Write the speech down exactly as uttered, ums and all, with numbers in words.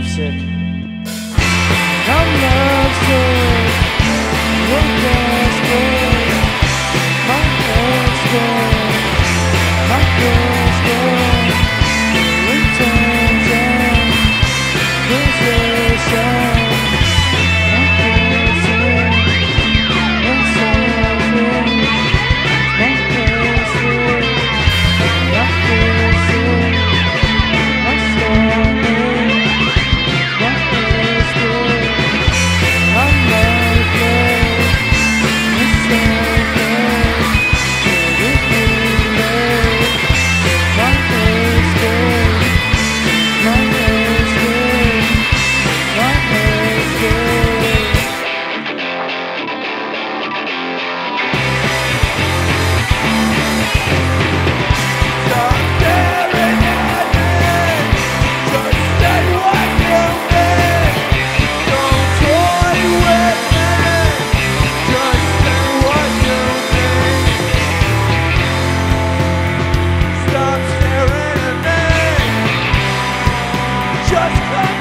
lovesick. I'm lovesick. Your gas good. My head's good. My girl's good. Intention. Position. My kissing. Insulting. My kissing. My kissing. My stomach. My history. I'm lifeless. I'm selfish. With you, my history. My history. My history. Stop staring at me. Just say what you mean. Don't toy with me. Just say what you mean. Stop staring at me. Just say